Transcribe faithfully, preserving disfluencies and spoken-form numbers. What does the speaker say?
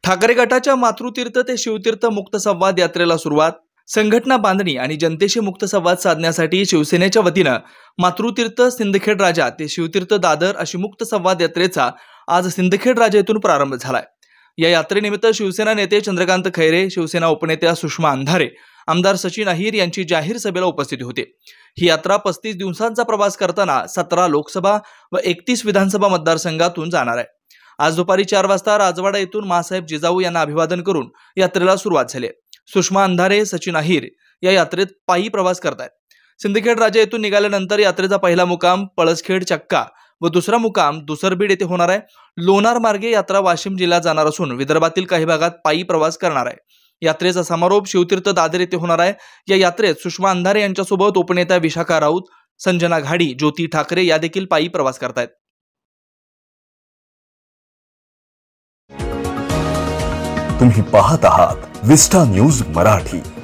ठाकरे गटाच्या मातृतीर्थ ते शिवतीर्थ मुक्त संवाद यात्रेला सुरुवात। संघटना बांधणी आणि जनतेशी मुक्त संवाद साधण्यासाठी शिवसेनेच्या वतीनं मातृतीर्थ सिंदखेड राजा ते शिवतीर्थ दादर अशी मुक्त संवाद यात्रेचा आज सिंदखेड राजा येथून प्रारंभ झालाय। या यात्रेनिमित्त शिवसेना नेते चंद्रकांत खैरे, शिवसेना उपनेत्या सुषमा अंधारे, आमदार सचिन अहिर यांची जाहीर सभेला उपस्थिती होते। ही यात्रा पस्तीस दिवसांचा प्रवास करताना सतरा लोकसभा व एकतीस विधानसभा मतदारसंघातून जाणार आहे। आज दुपारी चार वाजता राजवाडा येथून मासाहेब जिजाऊ यांना अभिवादन करून यात्रेला सुरुवात झाली। सुषमा अंधारे, सचिन अहिर या यात्रेत पायी प्रवास करतायत। सिंदखेड राजा येथून निघाल्यानंतर यात्रेचा पहिला मुक्काम पळसखेड चक्का व दुसरा मुक्काम दुसरबीड येथे होणार आहे। लोणार मार्गे यात्रा वाशिम जिल्ह्यात जाणार असून विदर्भातील काही भागात पायी प्रवास करणार आहे। यात्रेचा समारोप शिवतीर्थ दादर येथे होणार आहे। या यात्रेत सुषमा अंधारे यांच्यासोबत उपनेत्या विशाखा राऊत, संजना घाडी, ज्योती ठाकरे या देखील पायी प्रवास करतायत। तुम्ही पाहत आहात विस्टा न्यूज मराठी।